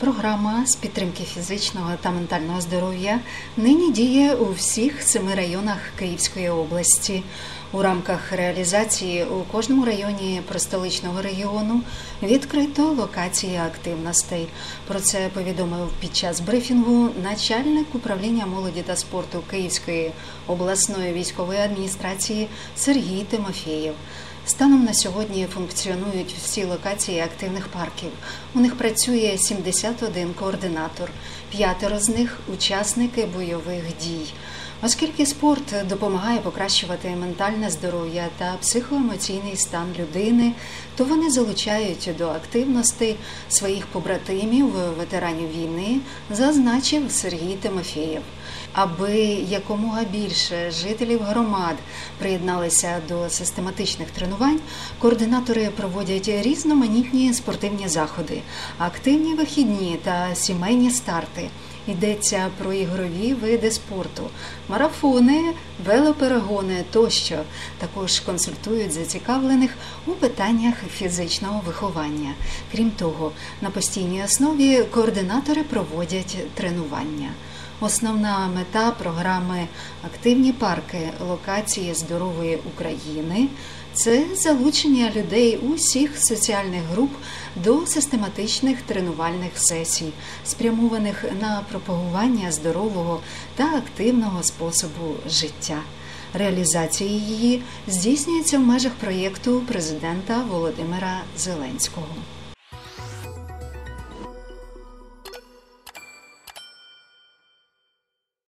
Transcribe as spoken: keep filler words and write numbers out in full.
Програма з підтримки фізичного та ментального здоров'я нині діє у всіх семи районах Київської області. У рамках реалізації у кожному районі простоличного регіону відкрито локації активностей. Про це повідомив під час брифінгу начальник управління молоді та спорту Київської обласної військової адміністрації Сергій Тимофєєв. Станом на сьогодні функціонують всі локації активних парків. У них працює сімдесят один координатор, п'ятеро з них – учасники бойових дій. Оскільки спорт допомагає покращувати ментальне здоров'я та психоемоційний стан людини, то вони залучають до активностей своїх побратимів, ветеранів війни, зазначив Сергій Тимофєєв. Аби якомога більше жителів громад приєдналися до систематичних тренувань, координатори проводять різноманітні спортивні заходи, активні вихідні та сімейні старти. Йдеться про ігрові види спорту, марафони, велоперегони тощо. Також консультують зацікавлених у питаннях фізичного виховання. Крім того, на постійній основі координатори проводять тренування. Основна мета програми «Активні парки. Локації здорової України» – це залучення людей усіх соціальних груп до систематичних тренувальних сесій, спрямованих на пропагування здорового та активного способу життя. Реалізація її здійснюється в межах проєкту президента Володимира Зеленського.